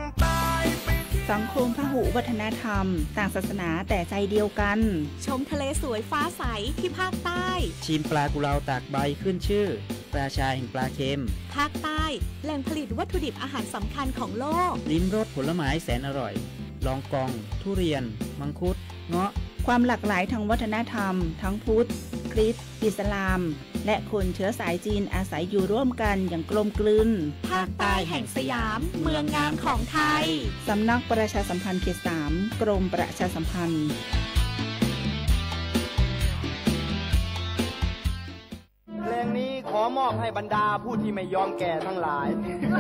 สังคมพหุวัฒนธรรมต่างศาสนาแต่ใจเดียวกันชมทะเลสวยฟ้าใสที่ภาคใต้ชิมปลากุเลาตากใบขึ้นชื่อราชาแห่งปลาเค็มภาคใต้แหล่งผลิตวัตถุดิบอาหารสำคัญของโลกลิ้มรสผลไม้แสนอร่อยลองกองทุเรียนมังคุดเงาะความหลากหลายทางวัฒนธรรมทั้งพุทธคริสต์อิสลามและคนเชื้อสายจีนอาศัยอยู่ร่วมกันอย่างกลมกลืนภาคใต้แห่งสยามเมืองงามของไทยสำนักประชาสัมพันธ์เขต 3 กรมประชาสัมพันธ์เพลงนี้ขอมอบให้บรรดาผู้ที่ไม่ยอมแก่ทั้งหลาย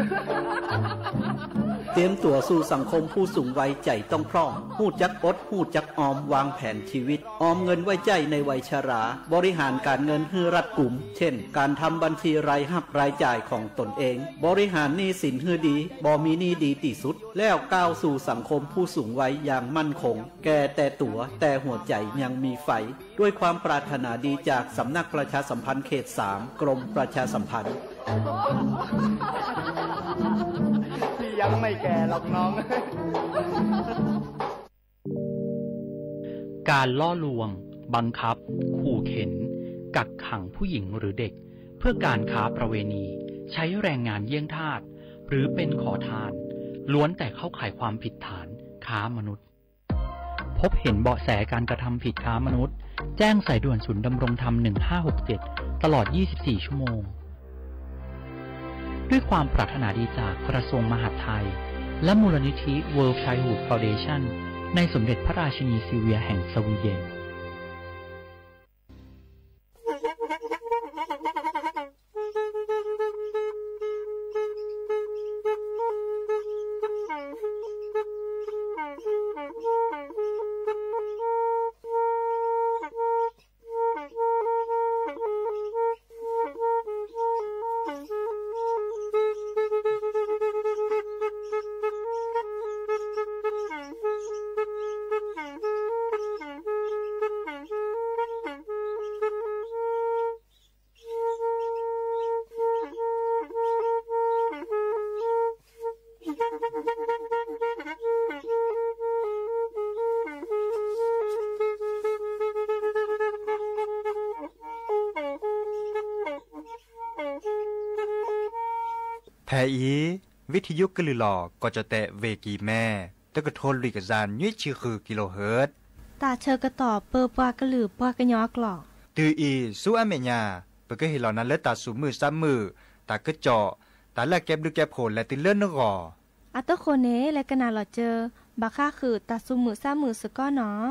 เตรียมตัวสู่สังคมผู้สูงวัยใจต้องพร้อมหู้จักอดหู้จักออมวางแผนชีวิตออมเงินไว้ใจในวัยชราบริหารการเงินให้รัดกุมเช่นการทำบัญชีรายรับรายจ่ายของตนเองบริหารหนี้สินให้ดีบ่มีหนี้ดีที่สุดแล้วก้าวสู่สังคมผู้สูงวัยอย่างมั่นคงแก่แต่ตัวแต่หัวใจยังมีไฟด้วยความปรารถนาดีจากสำนักประชาสัมพันธ์เขต 3 กรมประชาสัมพันธ์ยังไม่แก่หรอกน้องการล่อลวงบังคับขู่เข็นกักขังผู้หญิงหรือเด็กเพื่อการค้าประเวณีใช้แรงงานเยี่ยงทาสหรือเป็นขอทานล้วนแต่เข้าข่ายความผิดฐานค้ามนุษย์พบเห็นเบาะแสการกระทำผิดค้ามนุษย์แจ้งสายด่วนศูนย์ดำรงธรรม1567ตลอด24ชั่วโมงด้วยความปรารถนาดีจากกระทรวงมหาดไทยและมูลนิธิ World Childhood Foundation ในสมเด็จพระราชินีซิลเวียแห่งสวีเดนแทอีวิทยุกลือหลอก็จะแตะเวกีแม่ตะกะทนลิกจานยุ้ยชื่อคือกิโลเฮิรตซ์ตาเชอกระต่อเปอปวากระหลือปวากระยอกหลอกตืออีสู้อเมญาเปก็เห็นเหล่านั้นและตาสูมือซ้ำมือตากระเจาะตาแลกแก็บดูแก็บโผลและติเลื่อนนกออัตโคเนและกะนาหลอเจอบักค่าคือตาสูมือซ้ำมือสก้อเนาะ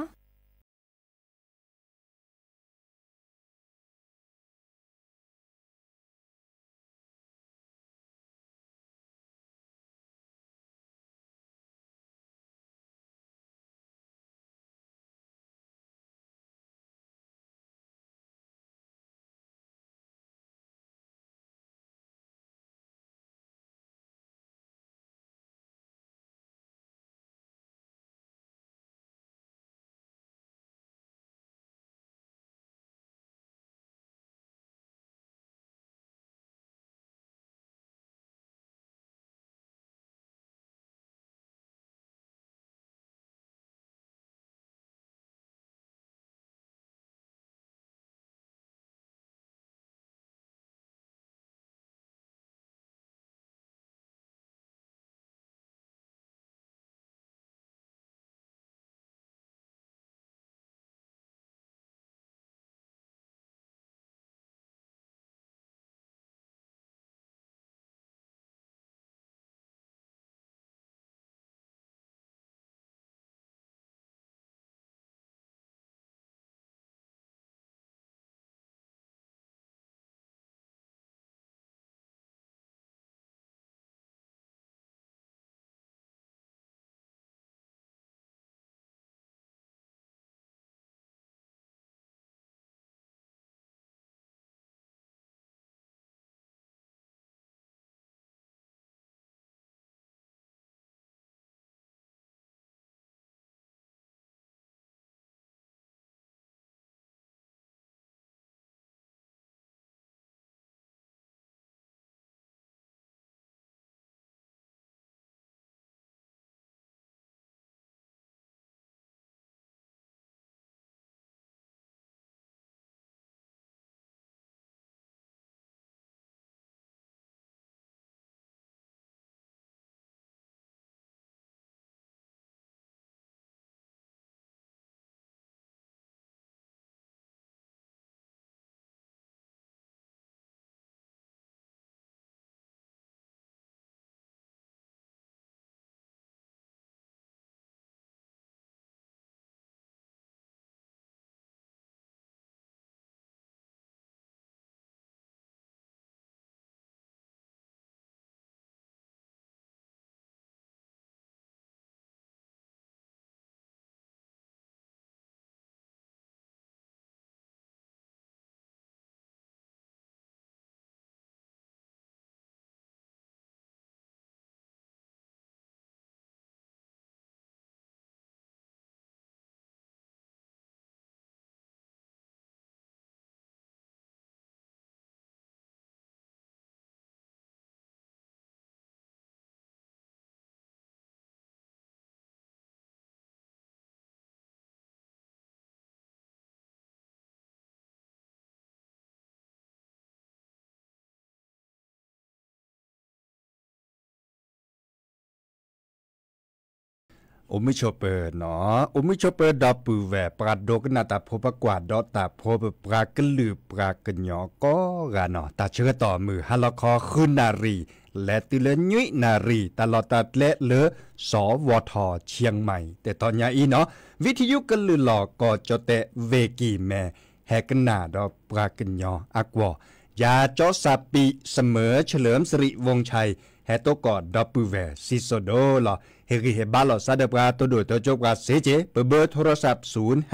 โอมิชอเปอร์เนาะโอมิชอเปอร์ดอปูแวปราดกนาตาโพปกวาดดอตาโพปรากลือปรากญอก็กาเนาะตาเชื่อต่อมือฮัลคอคืนนารีและติเลญุยนารีตลอดตัดและเลอสวทเชียงใหม่แต่ตอนนี้อีเนาะวิทยุกันลือหลอกก็จะเตะเวกีแม่แฮกนาดอปรากญออักวยาจอซาปีเสมอเฉลิมสิริวงชัยแฮโตกอดดอปูแวซิโซโดลอเฮริเฮบาลอซาเดปราตัวโดยตัวจบกาเซเจเบอร์โทรศัพท์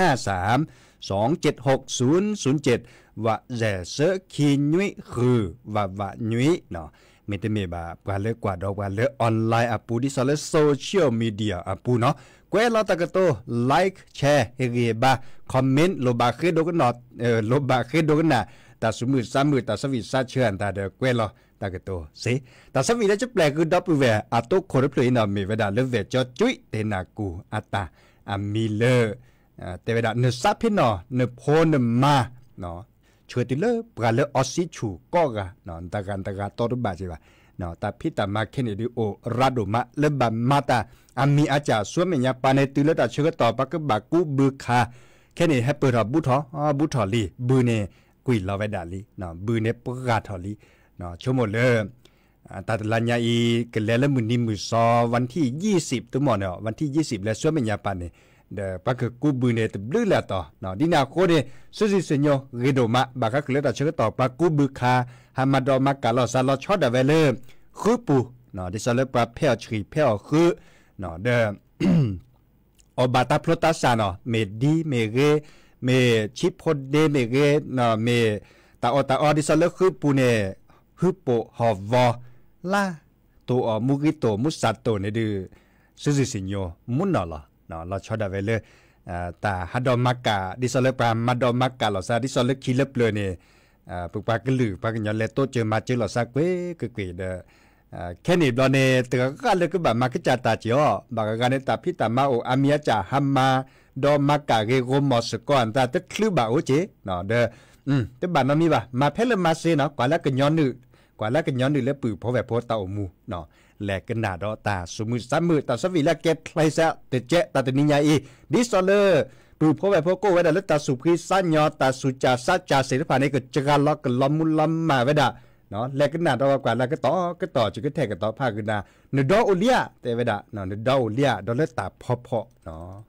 053-276-007ว่าแจเซคีนุยคือว่านุยเนาะไม่ได้มีบาปลาเลือกกว่าดอกปลาเลือกออนไลน์อ่ะปูดิสเลโซเชียลมีเดียอ่ะปูเนาะกวยเราตะกะโตไลค์แชร์เฮริบาคอมเมนต์โลบาเคโดกันนอโลบาเคโดกันน่ะตาสมือซ้ำมือตาสวิซาเชื่อนตาเดกวยเราตากะโตสิตาสวีได้จะแปลคือดับเวอะโตโครเพลย์นามีเวดาเลเวจอจุยเตนากูอัตตาอามีเลเตเวดาเนซับพินอเนโพนมาเนาะช่วยติเลปราเลออซิชูก็กะเนาะตากันตอรุบาจิบะเนาะตาพิตามาเคนดิโอราโดมาเลบามาตาอามีอาจาสวมญาปาเนติเลตาเชกต่อปะกบากูบือคาแค่นี้ให้เปิดบุทอลีบือเนกุยลาเวดาลีเนาะบือเนปกาทอลีเนาะชั่วโมงเลยตาตลัญญาอีกันแล้วมือนี้มือซอวันที่20ตัวหมอเนาะวันที่20แล้วช่วยเมียปานเนี่ยเดปากกูบือเนี่ยตบลื้อแล้วต่อเนาะดินาโคเนี่ยสุสิเซญโยเรโดมาบากะกเลตาเชกต่อปากูบือคาฮามาดอมากาลอซาลอชอดาเวเลคือปูเนาะดิซาเลปาเพลชรีเพลคือเนาะเดอบาตาพลตาซาเนาะเมดีเมเรเมชิพดเดเมเรเนาะเมตาอดิซาเลคือปูเนี่ยฮึปโปฮอวอลาตัวมุกิโตมุสัตโตเนี่ยดื้อซิซิสิญโยมุนนอละเนาะเราชอดาเวเลยตาฮัดดอมักกะดิซอเลปรามาดอมักกะเราซาดิซอเลคิเลเปลเนี่ยปุกปากกลือปากญอเลโตเจอมาเจอเราซากเวกกเดแค่นี้บลอเนี่ยตึกก็เลยก็แบบมากจัดตาจิอ๋อบางการเนี่ยตาพิตามาโออามียจ่าฮัมมาดอมักกะเกโกมอสก่อนตาตะคลือบาโอเจเนาะเด้อแต่บ้านมันมีป่ะมาเพลมาเซเนาะกว่าแล้วก็ย้อนนึกว่าแล้วก็ย้อนนึแล้วปื้อเพราะแบบโพตาอมูเนาะแลกกันหน้าดอตาสมือซ้ำมือตาสวีแล้วเก็บไคลซะแต่เจตาตนิญาอีดิสเลอร์ปื้อเพราะแบบโพโกไว้แล้วตาสุพรีสัญญาตาสุจาสัจจาเสรีภาพนี่ก็จะกันล็อกกันล้อมมุลล้อมมาไว้ด่าเนาะแลกกันหน้าดอกว่าแล้วก็ต่อจะก็แทกกันต่อภาคกันหน้าเนดอโอเลียแต่ไว้ด่าเนาะเนดอโอเลียดอเลตาพอเนาะ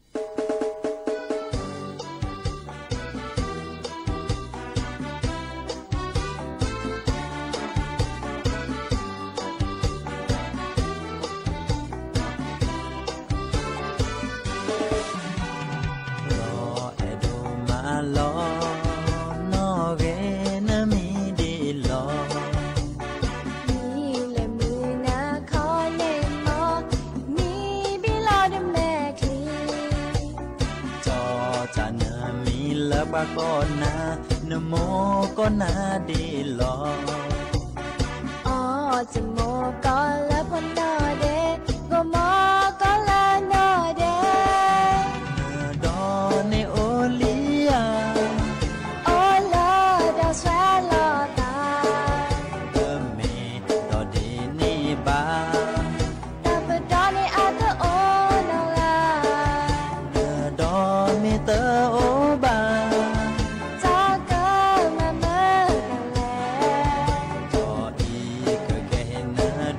บาก็นาเนโมก็นาดีหลออ๋อจะโมก็ละพนนอเดก็โมก็ละนอเดดอเนโอเลียโอลาดาสวาลอตาเอเมดอดีนีบาดาบดอเนอาเตโอนอลาดอเมเตโอบาด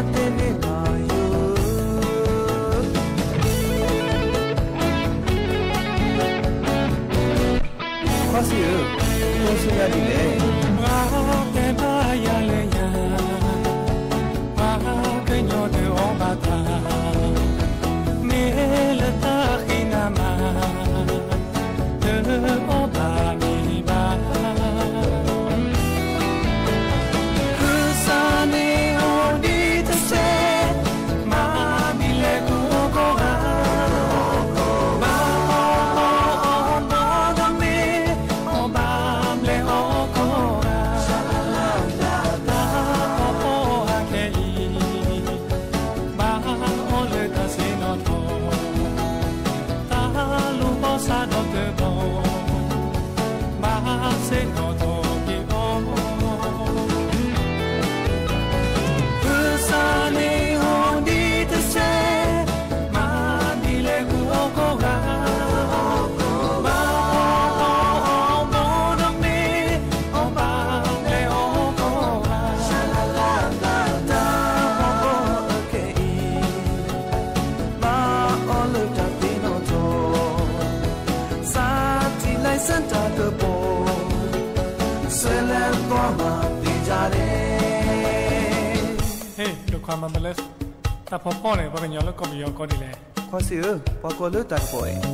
ความมันเป็นเลสแต่พ่อเนี่ยพอเป็นยอแล้วก็มียอก็ดีเลยพอสิพอก็เลือกตัดป่วย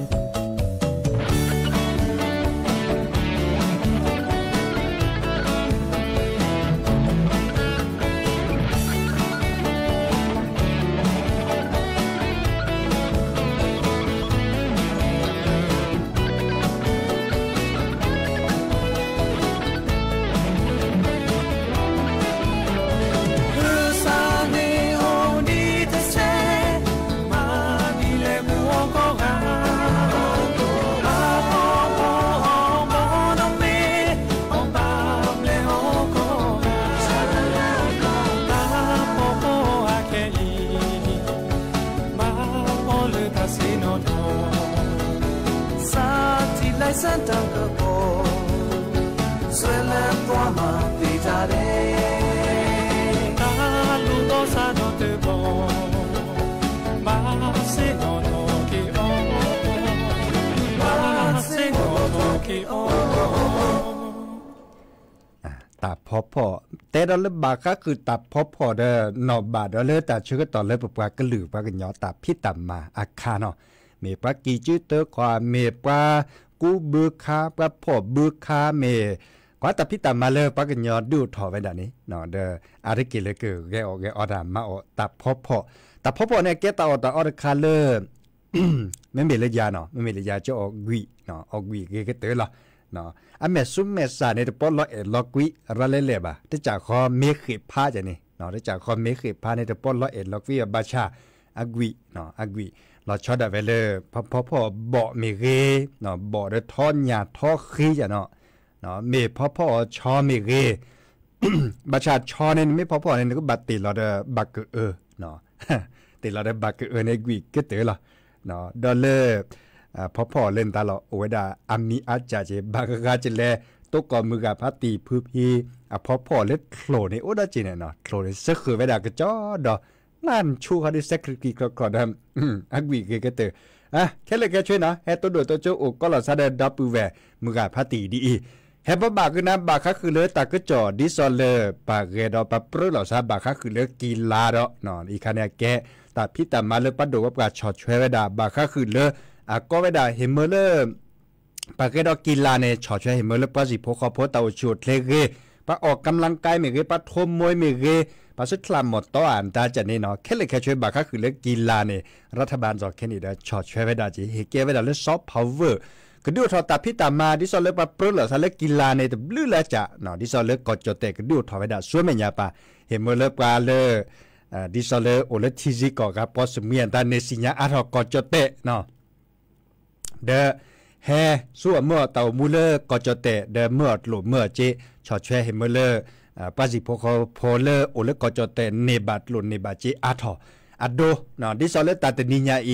ตับพอแต่ดอลบาก็คือตับพอเด้อนอบาดอลแต่ชื่อก็ต่อเลยปปากระหลือปากยอตับพี่ตับมาอาคาเนาะเมปากีจื้อเตอความเมปากูบึกคาปะพอบึกคาเมกว่าตับพี่ตับมาเลยปากยอดูถอไว้ดานี้เนาะเด้ออะไรกิเลยคือแกออกแกอดามาอตับพอตับพอเนี่ยแกตาออตาออคาเลอร์ไม่มีเลยยาเนาะไม่มีเลยยาจะออกกุยเนาะออกกุยแกเตอละเนาะอเมซุมเมซาในตะปอลลอกุยระเลบ่ะได้จากคอเมขิพาจะนี่เนาะได้จากคอเมขิพาในตะปอลลอกุยบาชาอากุยเนาะอากุยเราชอดาเวเลพอบ่เมเรเนาะบ่ได้ทอนยาทอขี้จ้ะเนาะเมพอชอเมเรบาชาชอเนี่ยไม่พอเนี่ยก็บัดติเราได้บักเนาะติเราได้บักในกุยก็เตอละเนาะดอลเลอร์พอเล่นตลอดโอ้ยดาอามีอาจจะบากกาจิเลตัวก่อนมือกับพัตตีพื้นที่พอเล่นโคลในโอ้ดาจิเนี่ยเนาะโคลในสักคือเวลากระจอดอนั่นชูเขาได้สักกี่กรอดอักวีเกเตอแค่เลยแกช่วยนะแฮตัวโดดตัวโจโอก็หล่อซาเดดับปูแวมือกับพัตตีดีแฮบากคือน้ำบากคักคือเลือตากระจอดิซอลเลอร์ปากเกดอปะปรือหล่อซาบากคักคือเลือกีฬาดอนอนอีคันเนี่ยแกแต่พี่แต่มาเลือปัดโดกับการช็อตช่วยเวลาบากคักคือเลือก็เวลาเห็นเมื่อเริ่มปากเกดกีฬาเนี่ยชอช่วยเห็นเมื่อเริ่มปัจจุบันเขาพอเตาชุดเล็กๆปะออกกำลังกายเมื่อกี้ปะทมมวยเมื่อกี้ปะสุดคลำหมดต่ออ่านตาจันนี่เนาะแค่เลยแค่ช่วยบากก็คือเรื่องกีฬาเนี่ยรัฐบาลจอดแค่นี้ได้ชอช่วยเวลาจีเฮเกเวลาเรื่องซอฟต์พาวเวอร์ก็ดูทอตาพิตามาดิซอลเล่ปะปลื้มเหล่าซาเล่กีฬาเนี่ยแต่บลื้อละจ้ะเนาะดิซอลเล่กอดจดแต่ก็ดูทอเวลาส่วนเมียปะเห็นเมื่อเริ่มปลาเลยดิซอลเล่โอเลทีซิกอกับพอสเมียนตาเนสิญาอาทอกอดจดแต่เนาะเดแฮสู้เมื่อเต่ามูเลอร์ก็จะเตะเดเมื่อหลุมเมื่อเจชอช่วยเห็นเมื่อเลอปัจจุบันเขาพอเลอโอเลก็จะเตะเนบัดหลุนเนบัดเจอาทออัดโดเนาะดิซอเลตัดนิญาอี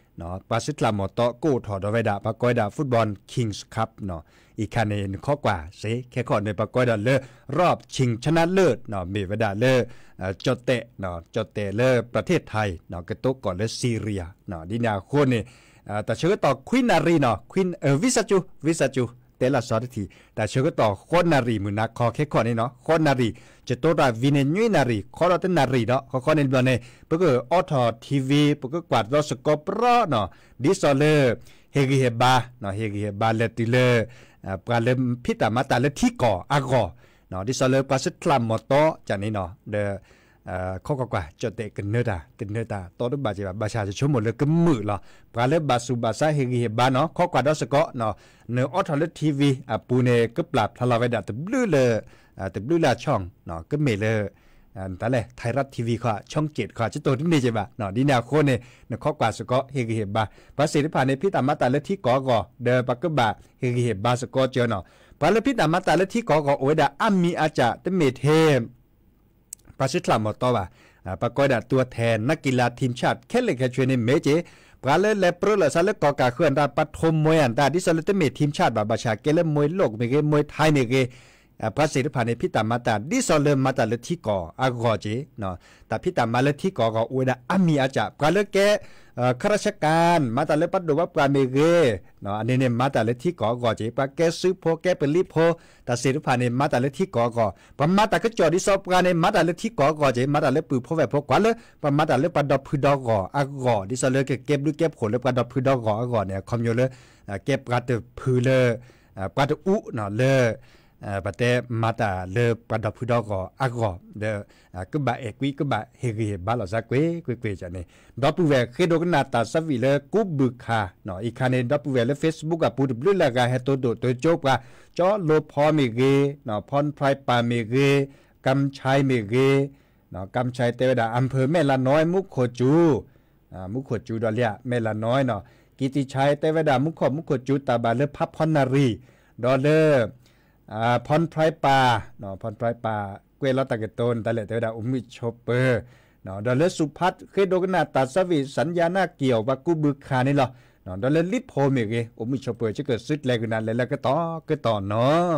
เนาะปาซิตลามอตกู้ถอดเอาไว้ดาปากอยดาฟุตบอลคิงส์คัพเนาะอีกคันเองข้อกว่าเสแค่ข้อในปากอยดาเลรอบชิงชนะเลิศเนาะมีเวดาเลจดเตะเนาะจดเตะเลประเทศไทยเนาะกระตุกก่อนเลซีเรียเนาะดินาโคนี่แต่เชื่อต่อควินนารีเนาะควินวิซาจูเตละสอดทีแต่เชื่อต่อคนนารีมือนักคอแค่ข้อนี้เนาะคนนารีจะตัวราวินเนยุยนารีขอเราเป็นนารีเนาะข้อในเรื่องนี้เพื่อออทอทีวีเพื่อกวาดรอสกอปรอเนาะดิซอเลเฮกิเฮบาเนาะเฮกิเฮบาเลติเลปลาเลมพิตามาตาเลที่ก่ออากอเนาะดิซอเลปาสคลัมมอโตจากนี้เนาะเดข้อกว่าจดเตกันเนื้อตาโตด้วยบาจีบาชาจะชั่วโมงเลยก็มือละปลาเลบาสุบาซาเฮกิเฮบาเนาะข้อกว่าดอสกอเนาะเนื้อออทอเลทีวีปูเนก็ปราบทลายไว้ดัดตบลื้อเลยตบลื้อละช่องเนาะก็เมเลยแต่เลยไทยรัฐทีวีค่ะช่อง7ค่ะจะโตที่นี่ใช่ปะเนาะดีแนวโคนเนี่ยข้อกว่าสกอเฮกิเฮบาภาษีที่ผ่านในพิตามาตาเลที่ก่อเดอปักกบาเฮกิเฮบาสกอเจอเนาะปลาเลพิตามาตาเลที่ก่อโอเวดาอัมมีอาจจะเตเมเทปาซิตลามอตว่าปากอยดาตัวแทนนักกีฬาทีมชาติแค่เล็กแค่ช่วยในเมเจปลาเลเลเปรลซาเลกอกาเคลื่อนดาปฐมมวยอันดาดิสเลตเมทีมชาติบาชาเกเลมวยโลกเมเกมวยไทยเมเกภาษีที่ผ่านในพิตามาตาดิสเลมาตาเลที่ก่ออากอเจเนาะแต่พิตามาเลที่ก่อก็อวยดาอามีอาจจะปลาเลแกข้าราชการมาตาเลปัดดูว่าปลาเมเกเนาะอันนี้เนี่ยมาตาเลที่ก่อเจปลาแกซื้อโพแกเป็นรีโพแต่เสรีผ่านในมาตาเลที่ก่อปมาตาก็จอดิสอบการในมาตาเลที่ก่อเจมาตาเลปือโพแวพกว่าเลยปมาตาเลปัดดอกพือดอกก่ออากอดิสเลเก็บดูเก็บผลเลยปัดดอกพือดอกก่ออากอเนี่ยคอมโยเลยเก็บปัดพือเลยปัดอุเนาะเลยปัตเตมาตาเลปัดดอกพือดอกก่ออากอเดก็บะเอกวิก็บะเฮกิบาลอซากเวจันนี่ดอกปูเวเคโดกนาตาสวิเลกุบึกคาเนาะอีกคันในดอกปูเวและ Facebook ปูดบลุละกาเฮโตโดตัวโจกะจอโลพอเมเกเนาะพรไพรปาเมเกกำชัยเมเกเนาะกำชัยเตวดาอำเภอแม่ละน้อยมุขโคจูดอเลียแม่ละน้อยเนาะกิติชัยเตวดามุขโคจูตาบาเลพับพรนารีดอเลพรไพรปาเนาะพรไพรปาเกวลตะเกตนตะเลเตวดาอุมิชเปอร์เนาะดอเลสุพัฒเคโดกนาตาสวิสัญญาหน้าเกี่ยวว่ากูบึกคานี่หรอเนาะดอเลลิโพเมเกอุมิชเปอร์จะเกิดซึดแลกนั้นแล้วก็ต่อเนาะ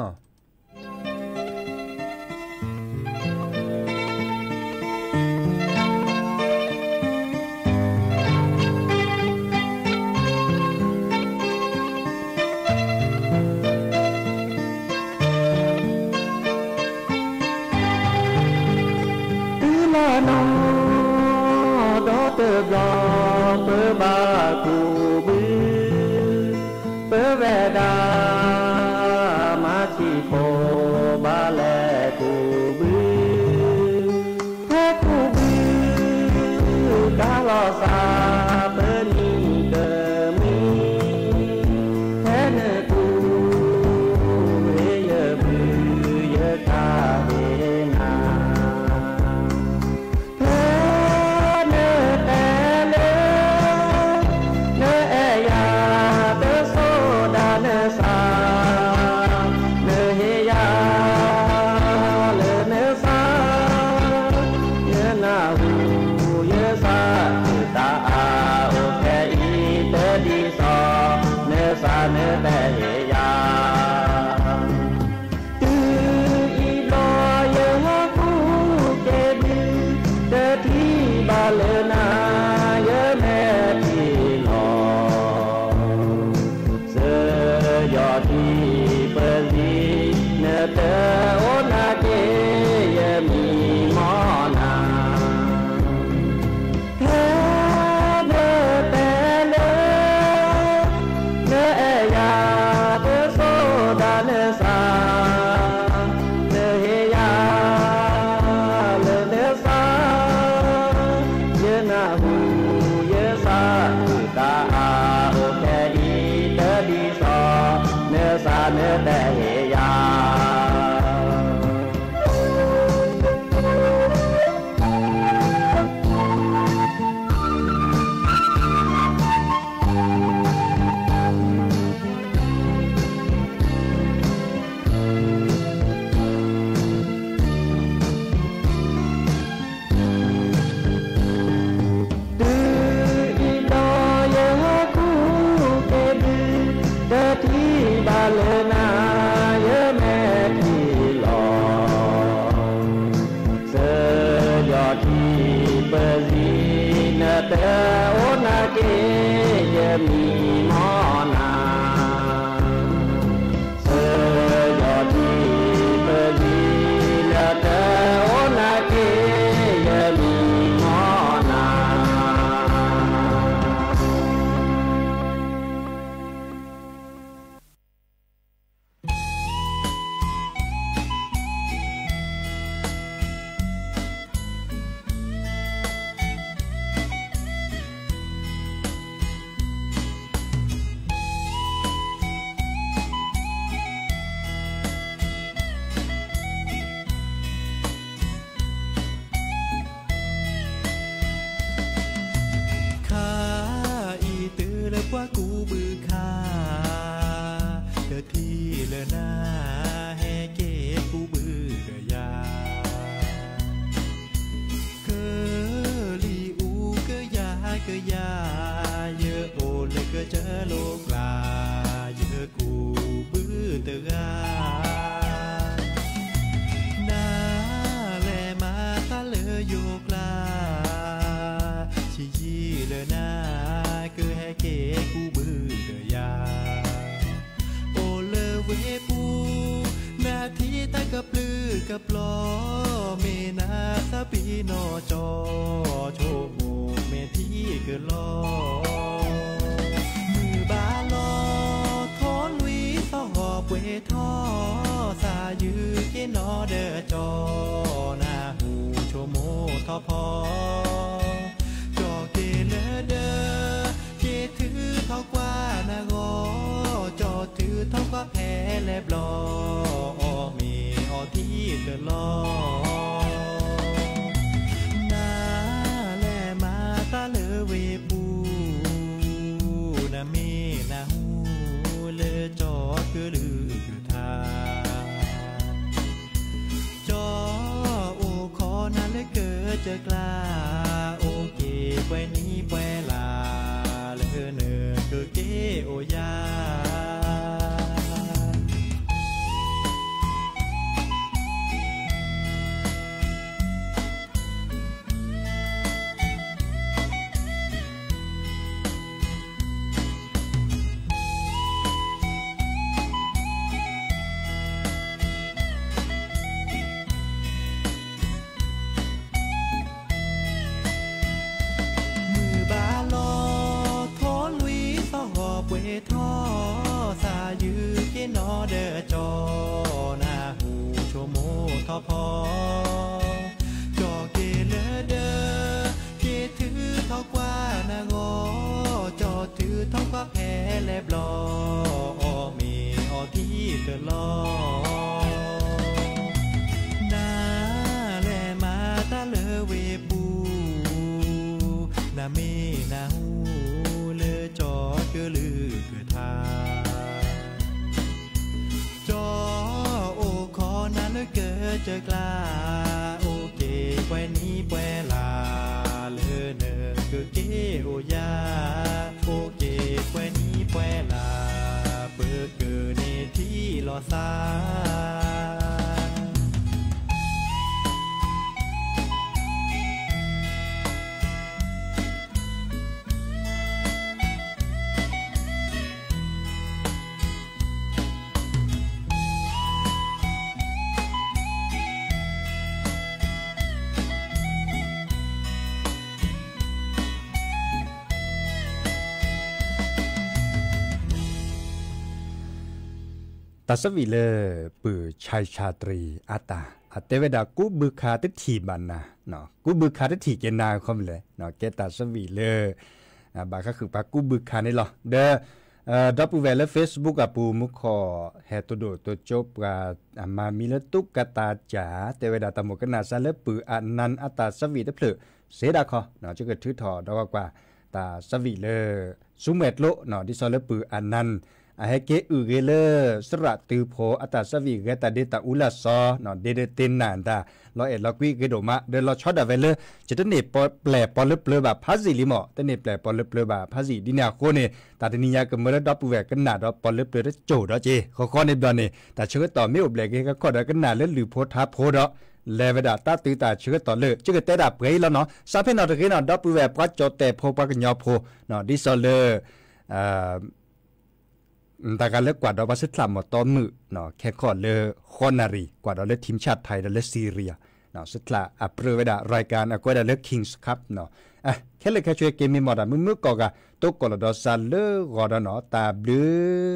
บลอเปบาคูบือเปเวดามาชีโพบาแลคูบือแพ้คูบือกาลอซาเปนีเกมีแพ้เนคูเฮเยบือเยคาเฮนาเเตโอนาเกยมีมอนาเสยอดีเปรีเลเตโอนาเกยมีมอนาว่ากูบือคาเดอที่เลอหน้าแฮเก้กูบือเดอยาเกลีอูเกยาเกยาเยอะโอเลยเกเจอโลกลาเยอะกูบือเตอนาแลมาตาเลอโยกลาชิยีเลอหน้าเกแฮเก้กูบือเดอยาโอเลเวปูนาทีตะกับลือกับล้อเมนาซาปีนอจอโชโมเมที่เกิดล้อมือบาลอทอนวีสองหอบเวทอสายือเกนอเดอจอนาหูโชโมทอพอจอเกเลเดอถือเท่ากว่านางอจอถือเท่ากว่าแพ้แลบลอมีออที่เกิดล้อนาแลมาตาเลเวปูนามีนาหูเลจอคือลือคือทาจอโอขอนาเลเกิดเจอกลาโอเกไปนี้ไปลาเนอคือเกโอยาทอสายือเกนอเดอจอนาหูโชโมทอพอจอเกเลเดอเกถือเท่ากว่านางอจอถือเท่ากว่าแพ้แลบลอมีออที่เกิดล้อนาแลมาตาเลเวปูนาเมนาหูเลจอเกลือจอโอขอนั้นเกิดเจอกลาโอเกแควนนี้แปลาเลอเนอคือเกโอยาโอเกแควนนี้แปลาเปิดเกิดในที่ลอซาตัสวีเลปือชัยชาตรีอาตาอเตเวดากูบึคาติถีบันนะเนาะกูบึคาติถีเกนาคอมเลยเนาะเกตัสวีเลบาก็คือปากูบึคานี่หรอเด้อดับปูเวลเฟซบุ๊กอะปูมุขอเฮตุโดตัวจบกามามีละตุกกตาจ๋าเตเวดาตะโมกนาซาเลปืออนันต์อตาสวีตะเพลเสดาคอเนาะจะเกิดถือถอดอกว่าตาสวีเลสุเมตโลเนาะดิซอเลปืออนันต์ให้เกอือเกเลสระตือโพอัตสวีเกตาเดตาอุลาซอเนาะเดเดตินนานตาเราเอ็ดเรากุยเกโดมาเดเราช็อตอะเวเลจะตเนปแปลปอลเปลแบบพาซิลิมอตเนปแปลปอลเปลแบบพาซิดินาโคเนตาตนิยากะเมระดอปแวกันนาดอปอลเปลโจดอเจขอในดอนนี่แต่เชื่อต่อไม่อบแลเกก็ขอดกันนาเลหรือโพทาโพดอเลเวดาตาตือตาเชื่อต่อเลยจะเกิดแต่ดับเกยแล้วเนาะซาเพนอตะเกนอดอปแวปัจจแต่โพปะกันยอโพเนาะดิซอเลแต่การเลือกกวาดดอกบาสิตลามหมดต้นมือเนาะแค่ขอเลือกคอนารีกวาดดอกเลือกทีมชาติไทยดอกเลือกซีเรียเนาะสุดละอัปเปอร์เวดารายการก็ได้เลือกคิงส์คัพเนาะแค่เลือกแค่ช่วยเกมมีหมดอ่ะมือก่อกะตกกอลดอซาเลือกกอดเนาะตาบลือ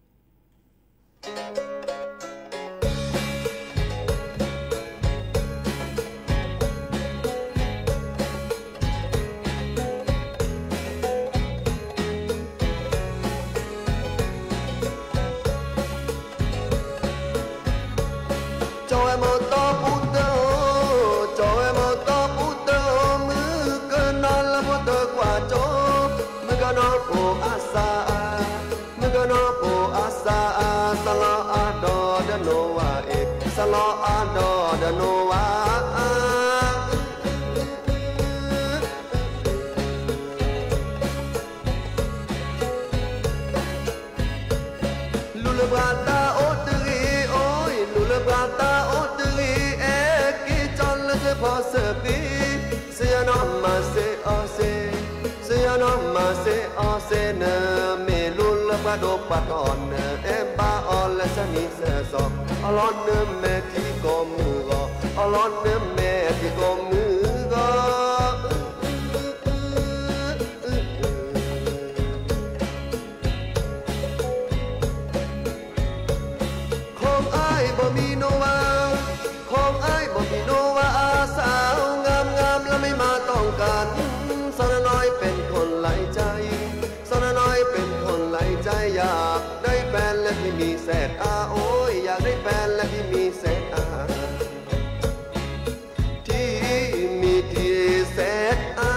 สลออาดอดโนวาลูลบาตาโอตรีโอยลูลบาตาโอตรีเอกิจอนละเซพอเสปีเสียนอมาเซอเซเสียนอมาเซอเซเนเมลูลบาโดปะตอนเนเอบาออลสนิเซซออลอนเนเมที่กอมือก็อลอนเนเมที่กอมือก็ของอ้ายบ่มีโนวาของอ้ายบ่มีโนวาสาวงามงามแล้วไม่มาต้องการสาวน้อยเป็นคนไหลใจสาวน้อยเป็นคนไหลใจอยากได้แฟนและที่มีแสดอาโอ้ยอยากได้แฟนและที่มีแสดอาที่มีที่แสดอา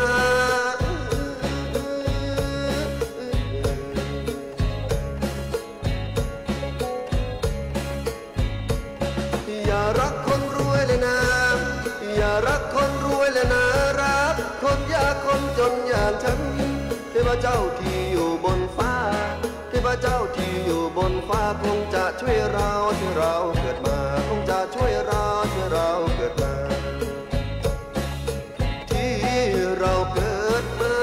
อย่ารักคนรวยเลยนะอย่ารักคนรวยเลยนะรักคนยากคนจนอย่างฉันเทพเจ้าที่อยู่บนฟ้าเทพเจ้าที่อยู่บนฟ้าคงจะช่วยเราที่เราเกิดมาคงจะช่วยเราที่เราเกิดมาที่เราเกิดมา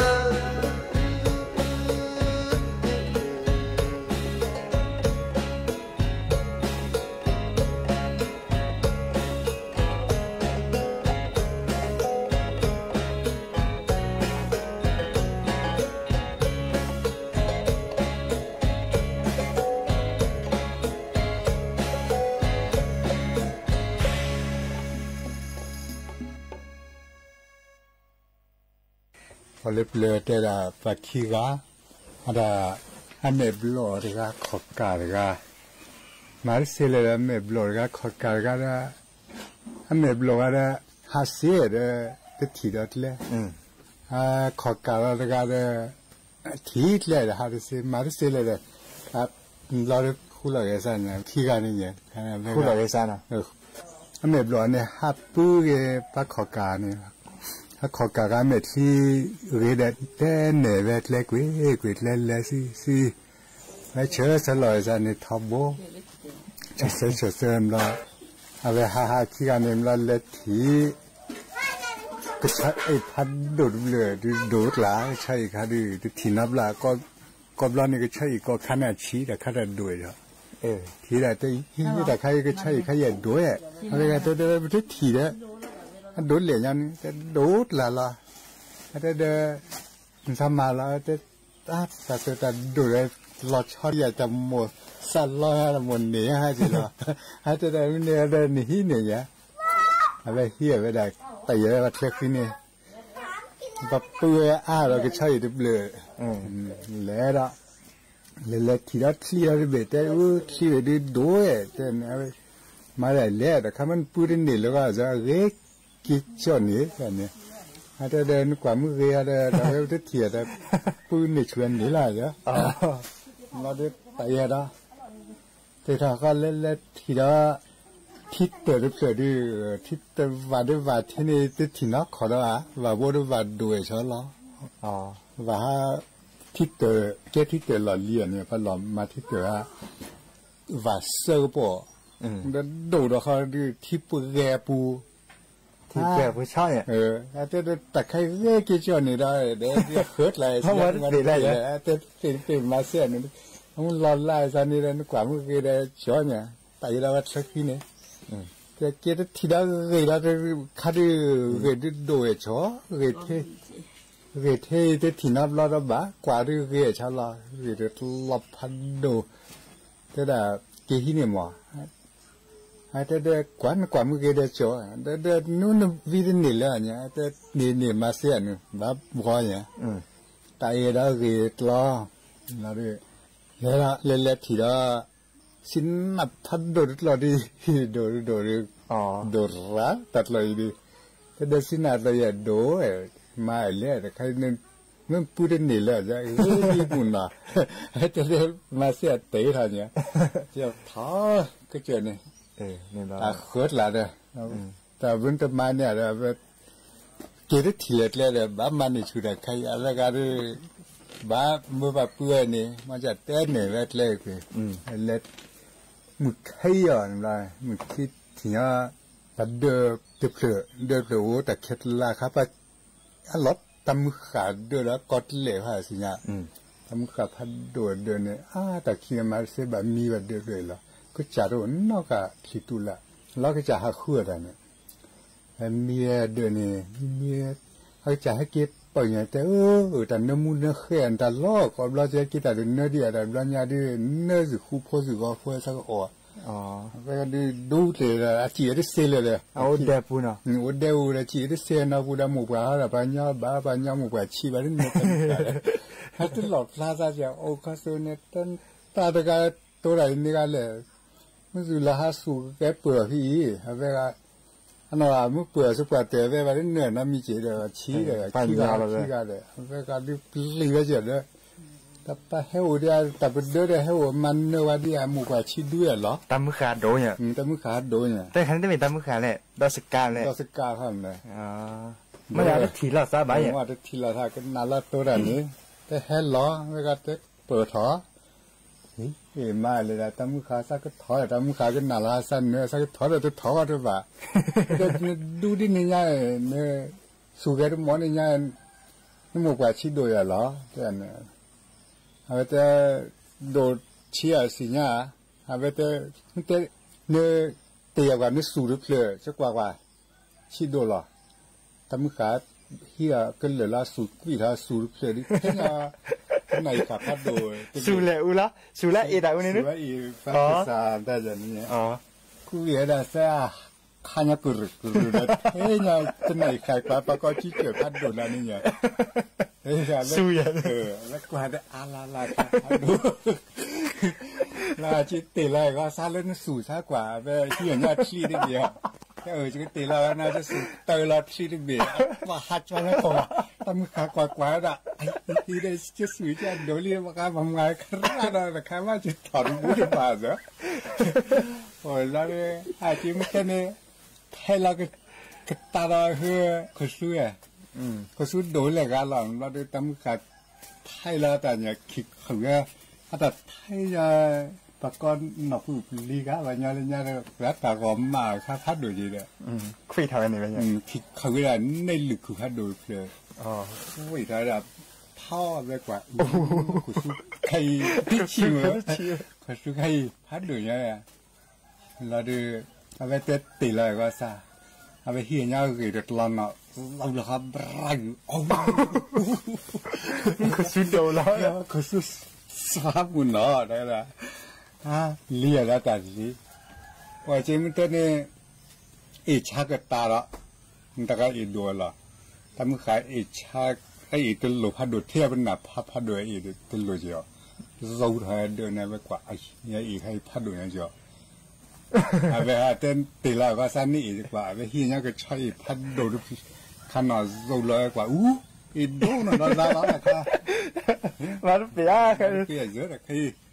พอเล็บเลือดแต่ละปักขี้กาอะไรอันเมบลอร์กาขอกการกามาร์เซเลอันเมบลอร์กาขอกการกาอันเมบลอร์กาฮาเซียเดที่ดัดเลยขอกการกาที่เลยฮาร์เซมาร์เซเลลอร์คูลาเกสันขี้กานี่เนี่ยคูลาเกสันอันเมบลอร์เนี่ยฮับปูเกปักขอกการเนี่ยถ้าขอกากาเมที่เรดเต้นเนเวทเล็กวิดเล่นเลยสิไม่เชื่อสลอยจะในทับโบจะเสื่อมละเอาไปฮ่าขี้กันเองละเล็ดที่ก็ใช้ไอ้พัดดูดเลยดูดละใช่ค่ะดูที่นับละก็บล้อนี่ก็ใช่ก็ขนาดชี้แต่ขนาดด้วยละทีละแต่ใครก็ใช่ใครอย่าด้วยอะไรกันตัวทีละดูดเหลี่ยมจะดูดละแต่เดินสมาแล้วแต่แต่ดูดเลยหลอดช็อตอยากจะหมดสั่นลอยอะไรหมดเหนียฮะจีละฮะแต่เนี่ยเดินนี่เนี่ยอะไรเหี้ยไม่ได้แต่เยอะก็เล็กที่นี่แบบเปื่อยเราก็ใช่ดุเบลแล้วละเลยทีละที่เราเบ็ดแต่ที่เราดูแต่มาได้แล้วแต่ถ้ามันพูดนี่แล้วก็จะเล็กกิจนี้แบบนี้อาจจะเดินกว่ามือเรียเราจะเทียดปืนในชวนนี่แหละจ้ะเราได้ tại vì đó thì thằng con lên thì đó thích tới được rồi đi thích tới và thế này thì nó khó đó à và vô đó và đuổi cho nó và thích tới cái thích tới là liền này phải làm mà thích tới và sơ bộ nó đủ đó họ đi thích bù ghé bù thì ghé bù sao nhỉ thếแต่ใครเรียกกี่จอนี่ได้เดี๋ยวเฮิร์ตเลยมาดีเลยแต่มาเสียนี่มันร้อนไล่ซะนี่แล้วกว่ามันก็ได้จอเนี่ยไปแล้วว่าสักทีเนี่ยแต่เกี่ยวที่ได้เรื่องแล้วคัดเรื่องโดยจอเรื่องที่ที่นับแล้วบ้ากว่าเรื่องชาลาเรื่องลับพันดูแต่ได้กี่ที่เนี่ยมั้งแต่เด็กกว่ามือเกิดจอเด็กนู้นวิธีนี่เลยเนี่ยแต่นี่มาเสียนี่บ้าบ่อยเนี่ยแต่เอเดอร์เกิดล้อแล้วดิเล่ที่ละสินนับทัดโดดล้อดิโดระตัดเลยดิแต่เด็กสินนับเลยโดมาเลยแต่ใครเนี่ยมันพูดนี่เลยจะรีบมุ่งนะแต่เด็กมาเสียเตะท่านเนี่ยเจ้าท้อก็เจอเนี่ยนี่บ่เกิดละเด้อแต่วันตะมาเนี่ยเกิดที่เล็ดเลยบ้ามันนี่ชุดใครอะไรกันบ้าเมื่อเปื่อยนี่มันจะเต้นเนี่ยเล็ดเลยคือเล็ดมึกไข่อ่อนเลยมึกที่ที่น่ะแต่เดือดโอ้แต่เคล็ดละครับว่าลดตำมือขาดเดือดแล้วกดเหลวหาสิเนี่ยตำมือขาดพัดโดดเดือดเนี่ยแต่ขี้มาเสียแบบมีแบบเดือดเลยเหรอก็จะรู้นอกจากที่ตุละแล้วก็จะหาขั้วได้เนี่ยมีเดือนนี้มีเขาจะให้กินไปอย่างแต่แต่เนื้อมูเนื้อเขียนแต่ลอกก็เราจะกินแต่เนื้อเดียวแต่เราเนี่ยดิเนื้อสิคู่พอสิก็พอสักก็ดูเลยจีได้เสียเลยเอาเดปูเนาะเดปูเลยจีได้เสียนะพูดหมู่บ้านปัญญาหมู่บ้านชีบ้านนี่ถ้าตลอดพลาดจะโอ้ข้าสุนเนี่ยต้นตาตะการตัวไหนนี่กันเลยมันสุราสูแกเปิดพี่เอาไว้ก็อันนั้นมันเปิดสุดเปิดเตะไว้ว่าเนื้อน้ำมีเจเลยชี้เลยขี้กันเลยเอาไว้ก็ลีไปเจเลยแต่ไปให้หัวเดียแต่เป็นเดือดให้หัวมันเนื้อว่าดีหมูกว่าชี้ด้วยเหรอตามมือขาดโดเนี่ยตามมือขาดโดเนี่ยแต่ครั้งที่เป็นตามมือขาดแหละดอสกาเลยดอสกาครับเลยไม่อยากได้ทีละซะบ้างว่าได้ทีละท่าก็น่ารักตัวแบบนี้แต่ให้ล้อไว้ก็เปิดท้อมาเลยนะตามมือขาสักก็ถอยตามมือขาก็น่ารักสั้นเนื้อสักก็ถอยแต่ถอยด้วยป่ะดูดิเนี่ยเนี่ยสุเกตมอนี่เนี่ยนี่หมูกว่าชี้ด้วยเหรอแต่เนี่ยเอาแต่โดดชี้สิเนี่ยเอาแต่เนี่ยเตียกว่านี่สูรุเลยสักว่าชี้ด้วยเหรอตามมือขาเฮียก็เลยล่าสุดวิธีสูรุเลยดิแค่ไหนขับพัดโดยสูเล่อุละสูเล่เอดาอุนี่นึสูเล่อีฟังภาษาได้จังเนี่ยกูเห็นแต่เสียขันกุรุเลยเฮ้ยเนี่ยจะไหนขับปะก็ชี้เกิดพัดโดแล้วนี่เนี่ยสูเยแล้วกูหาได้อาลาขับพัดโดลาจิตติเลยก็ซาเล่นสูซากว่าไปที่อย่างนี้ชี้ได้เดียวจะตีเราน่าจะสุดเตยเราชี้ได้เบียว่าฮัดมาแล้วก็ตั้งขากว่าๆอ่ะไอ้ที่ได้จะสวยจะโดนเรียกว่าการทำงานคราดแต่แค่ว่าจะถอดบุหรี่มาซะโอ้ยแล้วเนี่ยอาจจะไม่แค่นี้ให้เราก็ตาเราคือคนสวยคนสวยโดนเลยกันหรอกเราได้ตั้งขาให้เราแต่เนี่ยคิดถึงแต่ให้ปากก้อนหนอกผู้ลีกะว่าเนี่ยแล้วปากอมมาค่าพัดโดยจีเนี่ยคุยทำอะไรเนี่ยคิดเขาเวลาในลึกคือพัดโดยเลยคุยทำแบบท่อไปกว่าคุสุใครที่ชิวคุสุใครพัดโดยเนี่ยเราดูเอาไปเตะตีเลยก็ซะเอาไปเฮียเนี่ยคือเด็ดล้อนเนาะเราเลยครับรังโอ้คุสุโดแล้วคุสุสาบุญเนาะได้ละเลี้ยแล้วแต่สิว่าจริงมันตัวนี้อีชักตาละมันตะการอีดัวละถ้ามึงขายอีชักไอ้ตัวหลุดพัดดูเทียบเป็นหนับพัดดูอีตัวหลุดเจียวเราถ่ายเดินในไปกว่าไอ้เนี่ยอีให้พัดดูเนี่ยเจียวเอาไปหาเต้นตีละก็สั้นนี่อีกว่าไปที่เนี่ยก็ใช้พัดดูขนาดเราเลยกว่าอีดูน่ะเราละนะครับมาเปียเปียเยอะเลย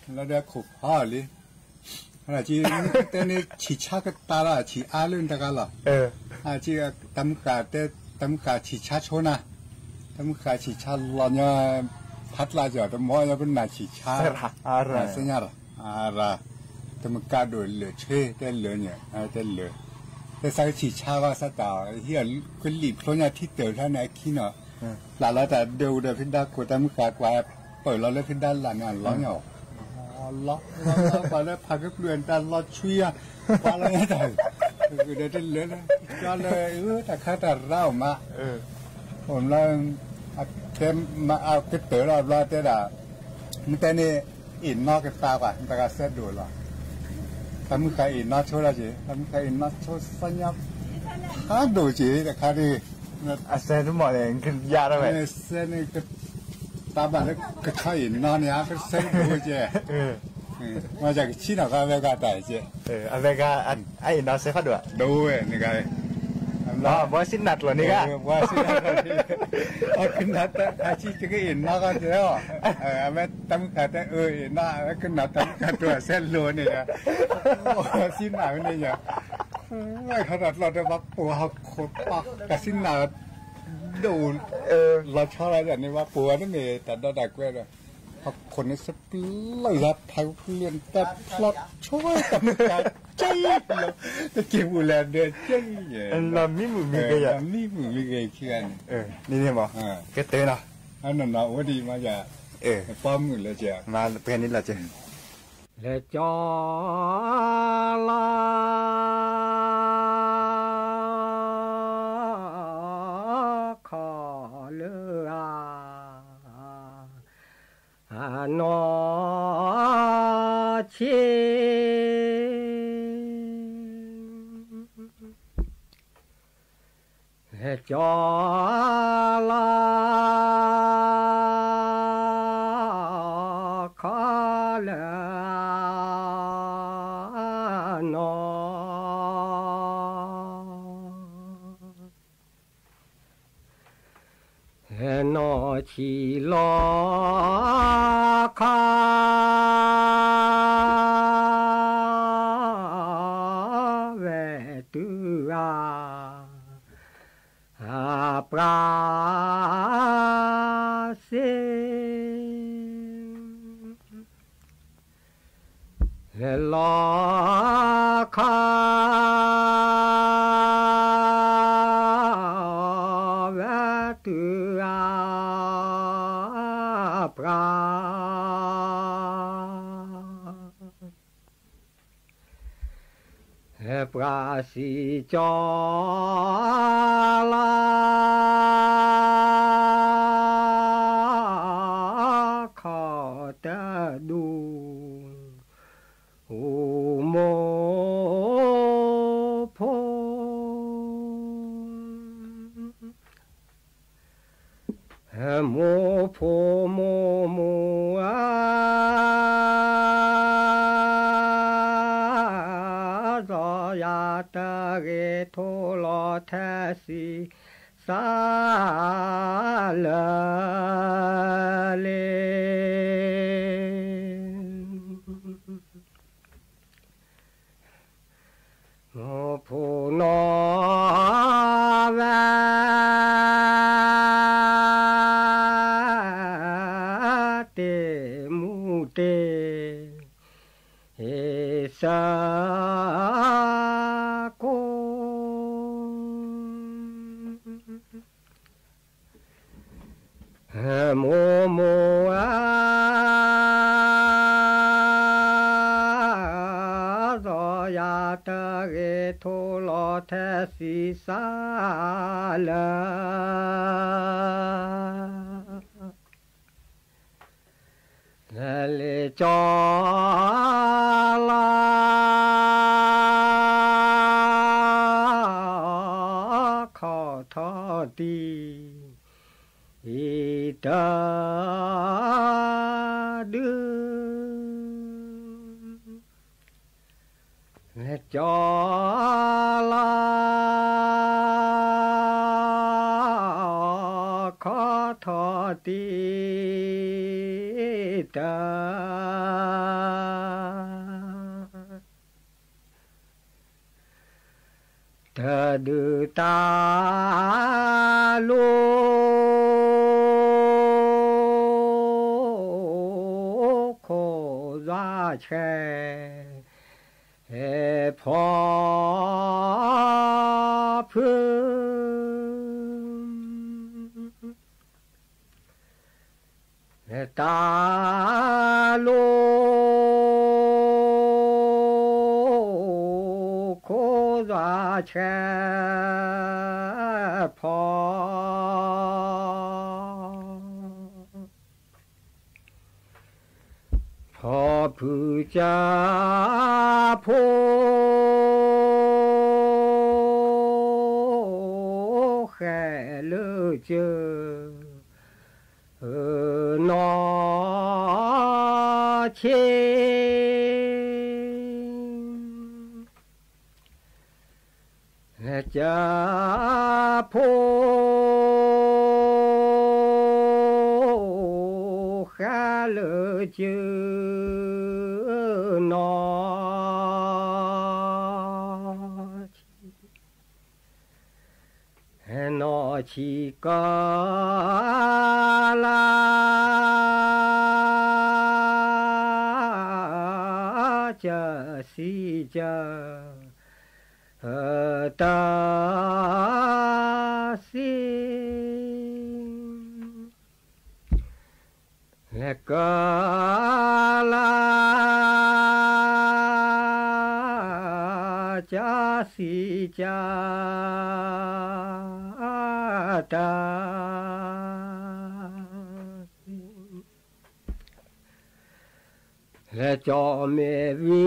แล้วเดี๋ยวขุบห่อเลยอะไรจีแต่นี่ฉีชาก็ตาละฉีอาลื่นตะกันละจีตำขาแต่ตำขาฉีชาโชนะตำขาฉีชาลอนยาพัดลาจอดมอยาเป็นนาฉีชาอะไรสัญญาอะไรตำขาโดยเหลือเชื่อแต่เหลือเนี่ยแต่เหลือแต่สักฉีชาว่าสัตว์เฮียคนหลีบเพราะเนี่ยที่เติร์ท่านไหนขี้เนาะหลานเราแต่เดียวเดี๋ยวพินดากดตำขากว่าเปิดเราเลยพินดาหลานงานร้อนเหรอล้อพอแล้วพาก็เปลี่ยนแต่ล้อช่วยพอแล้วเนี่ยแต่คือเดี๋ยวจะเหลือนะก็เลยแต่ข้าแต่เล่ามาผมเราเต็มมาเอากระเต๋อเราแต่ละมันแต่นี่อินนอกกันตากว่าแต่ก็เสียดูละทำมือใครอินนอกโชว์ละจีทำมือใครอินนอกโชว์สัญญาข้าดูจีแต่ข้าดีเส้นทุกหมดเองคือยาได้ไหมเส้นนี่ก็ตาบ้านแล้วก็ข้าอินนอกเนี่ยก็เส้นดูจีมาจากที่ไหนก็อเมริกาแต่จีอเมริกาไอ้อินนอกเส้นข้าด้วยดูนี่ไงว่าสินัดหรอนี่ก็ว่าสินัดเอาขึ้นนัดแต่อาชีพก็อินนอกก็เจ้าแม่ตั้งแต่อินนอกแล้วขึ้นนัดตั้งแต่ตัวเส้นล้วนนี่นะสินัดนี่เนี่ยไม่ขนาดเราได้ว่าปัวเขาโคตรปักแต่สินัดดูเราชอบอะไรอย่างนี้ว่าปัวนั่นเองแต่ได้ดักเว้ยเลยพอคนนี้สับเลยรับทางเรียนแต่พลอดช่วยทำการเจ๊เราจะเก็บบุหรี่เดือดเจ๊เราไม่มือมีเกยไม่มือมีเกยเชื่อนี่เนี่ยบอกก็เตือนนะอันนั้นเราว่าดีมาจากป้อมมือเลยเจ้ามาเป็นนี่ละเจ้าและจอลาขอเลือนอชีจอลาขอเลือนอนอชีลอคาเวตุอาปราเสลอคาเวตุอาปราปราสิจอลาขอตะดูโมโพโมโพโมโมยาตะเกโทโลเทสิสาลเลโมโพโนเวเตมุเตสาโกโมโมยาตะเกโทโลเทสิสาลเลจอลาขอทอดีอิตาดืและจอลาขอทอตีตาเธอดูตาลูโคราแชพอพึ่งตาโลโคราแชพอผู้จะโพแค่เลือเจอนอเชจะโพแค่เลือเจอนอชิกาลาจะสิจะตาสิและกาลาจะสิจะตาและจอมเมวิ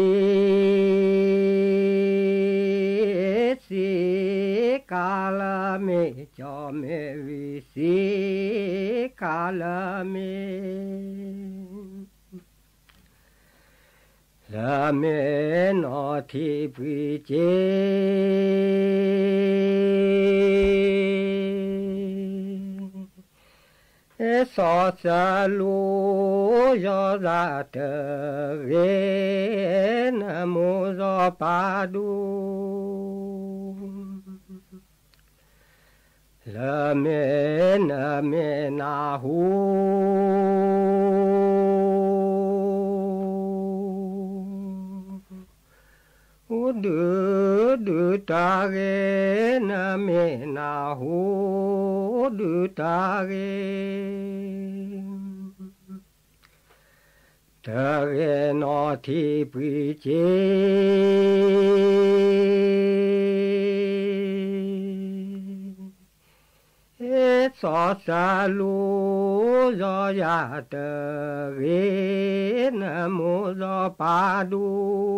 สิกาลเมจอมเมวิสิกาลเมละเมนอทิปิเจสอสลูยอราเตเวนโมโซปาดูละเมนาหูดูตาเกนะเมนาหูดูตาเกตาเกนอทิปิเจสอสาลูยอยาตะเกนะโมโซปาดู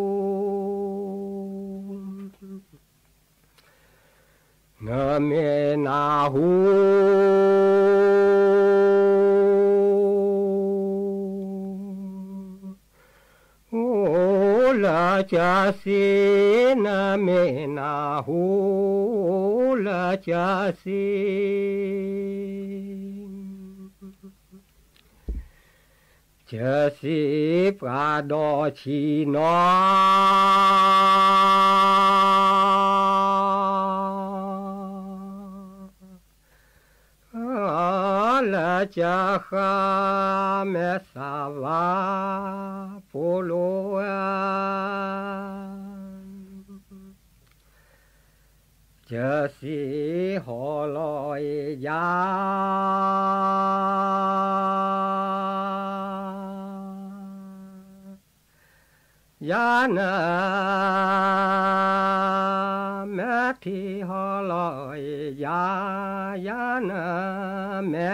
นะเมนาหูโอลาจาสินะเมนาหูลาจาสิจะสิปราดอชีนอละจะข้าเมสาวาโปโลจะสิหอลอยยายานาแม่ที่หอลอยยานาแม่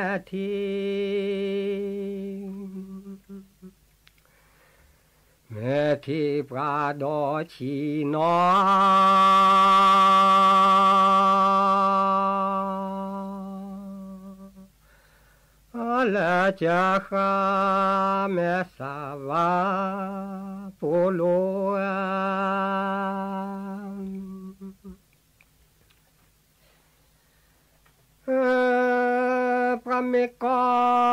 ที่ปราดอชีนอละจะข้าเมสาวาโปโลปรระเมกา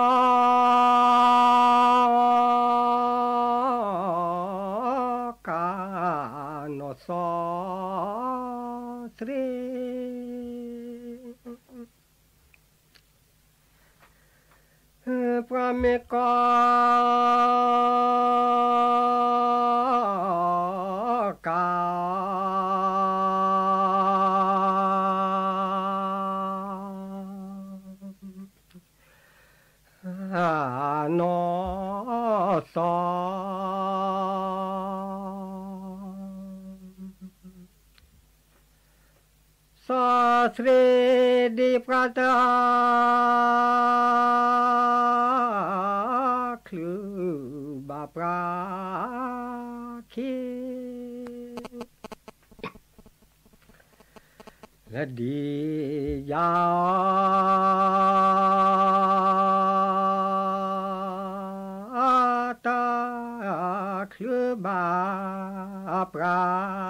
โนสตรีพระเมกาโนสสตรีดิปราตาคลือบาปราคีและดียาตาคลือบาปรา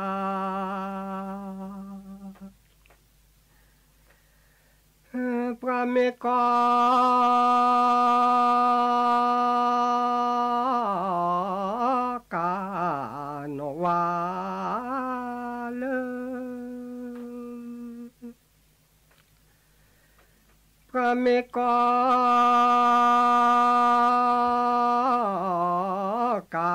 พระเมกากาโนวาเลพระเมกากา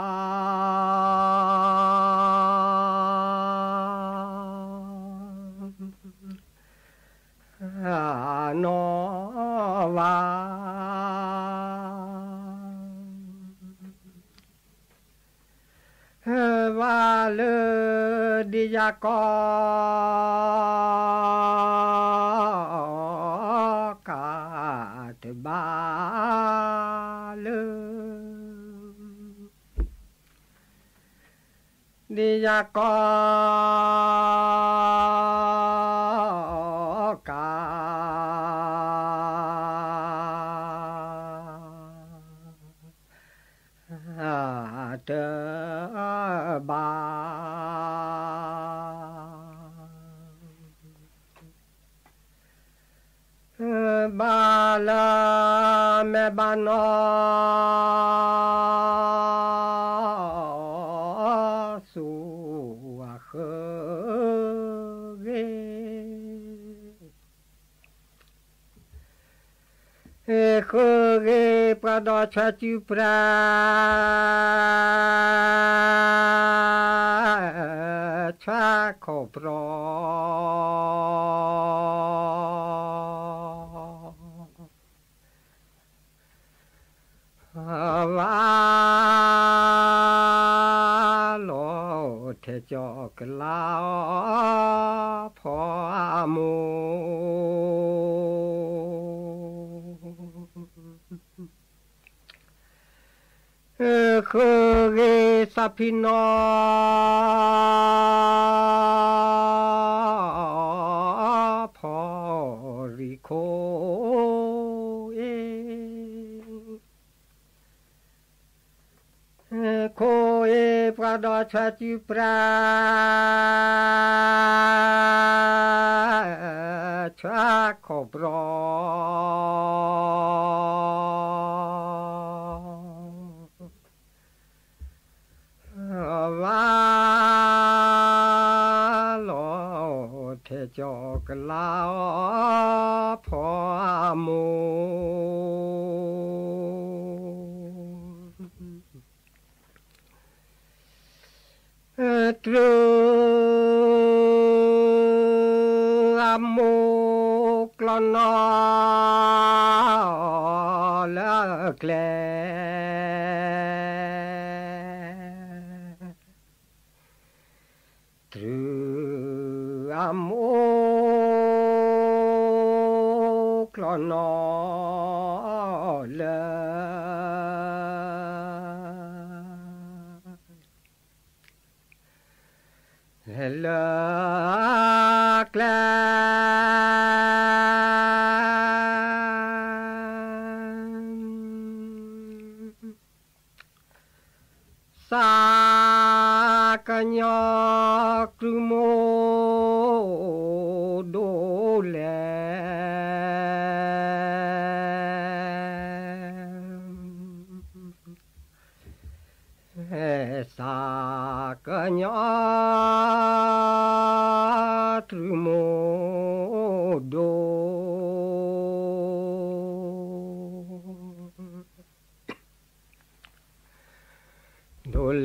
โนวาวาเลดิยากกาตบาเลดิยากกาเตบาบาลาเมบานอสุขเกเคเกปราดาชาติปราชาโคปรวาโลเทจอกลาพอมูเคเกสัพพินอพอริโคโคเอปราดาชาติปราชาโคปรวาโลเทจอกลาพอมูตรูอามุกลนอละแกลตรูอามุกลนอละลากลสากญกรุโมโดเล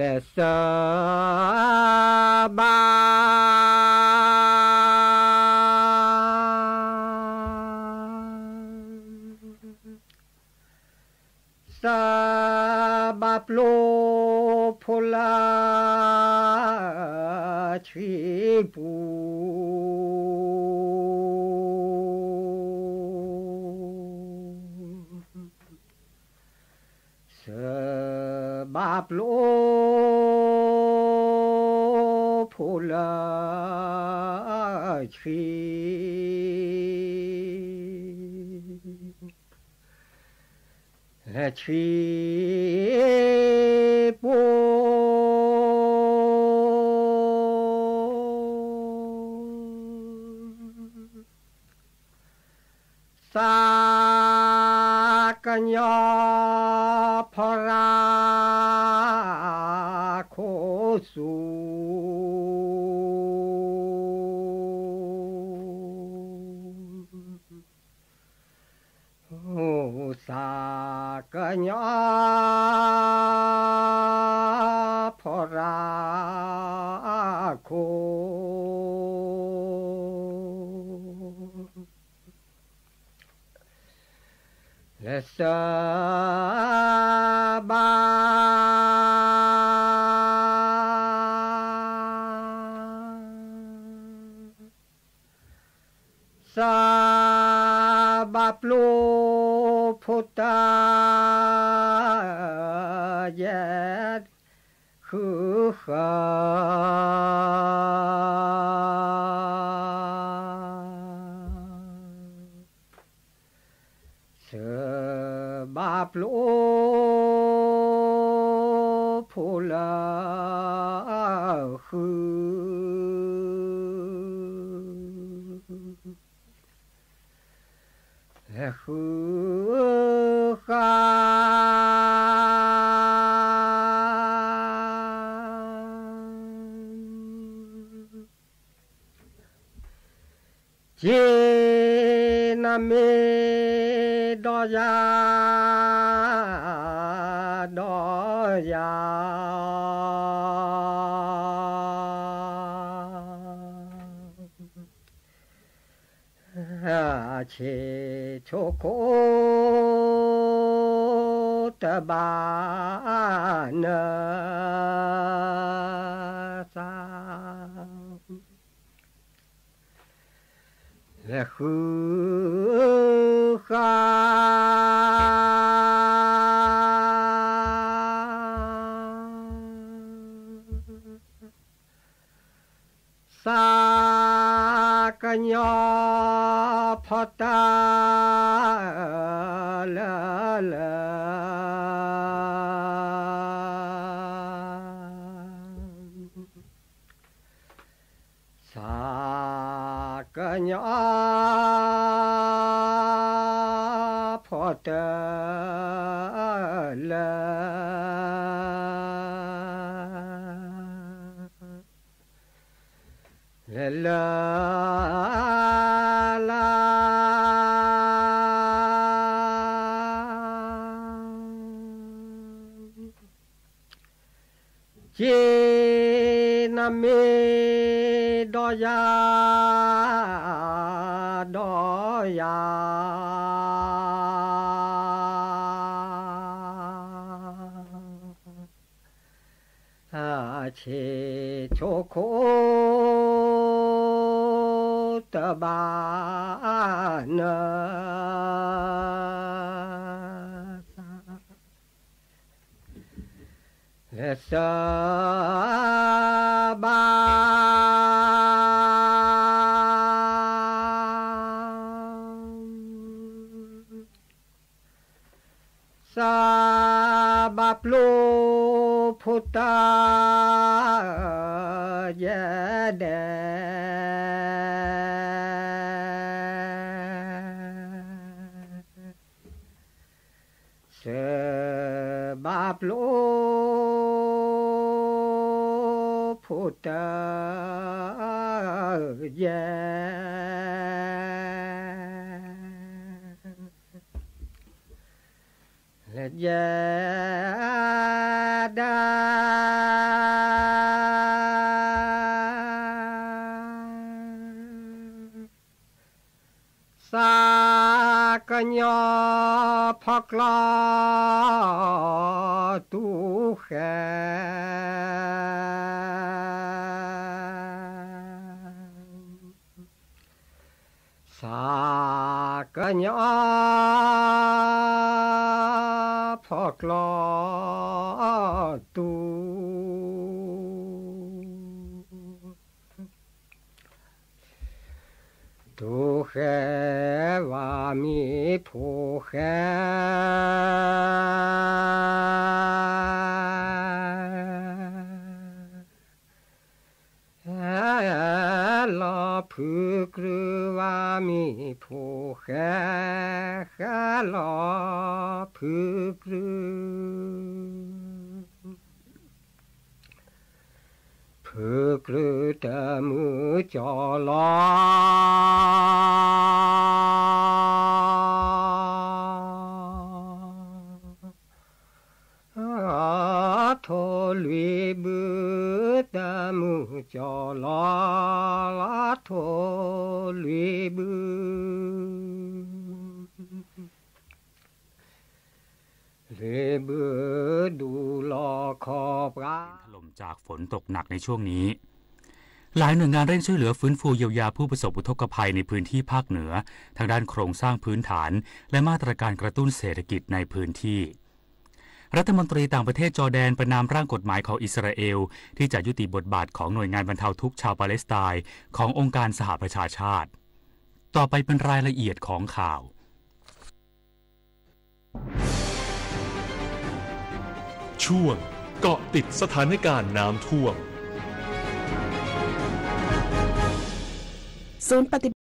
และสบาสบาปโลพลาชีปูบาปโลพูลาชีและชีปูสากัญญาพราโคสุสากัญญาพราโคและสบาสบาปโลพุทธาเยดคือขาบาปโลพูลาคือขาเจนาเมดอยาดอยาเชโชโคตบานสาและคือขาสากัญญาพตาละละสากัญญาพตาละลาลาเจนาเมดอยาดอยาเชโชโคตบานและสบาสบาปโลพุทธาเยเดบาปโลพุทธาเยและเยดากัญญาพักลาตูแขสากัญญาพักลาตูตูแขว่ามีผู้แขลาพึกหรือว่ามีผู้แขลาพึกหรือพึกหรือแต่มือจอลาโทลุยบืตามุจอลาโทลุยบืเลบืดูลอคอปราถล่มจากฝนตกหนักในช่วงนี้หลายหน่วยงานเร่งช่วยเหลือฟื้นฟูเยียวยาผู้ประสบอุทกภัยในพื้นที่ภาคเหนือทางด้านโครงสร้างพื้นฐานและมาตรการกระตุ้นเศรษฐกิจในพื้นที่รัฐมนตรีต่างประเทศจอร์แดนประนามร่างกฎหมายของอิสราเอลที่จะยุติบทบาทของหน่วยงานบรรเทาทุกข์ชาวปาเลสไตน์ขององค์การสหประชาชาติต่อไปเป็นรายละเอียดของข่าวช่วงเกาะติดสถานการณ์น้ำท่วมศูนย์ปฏิ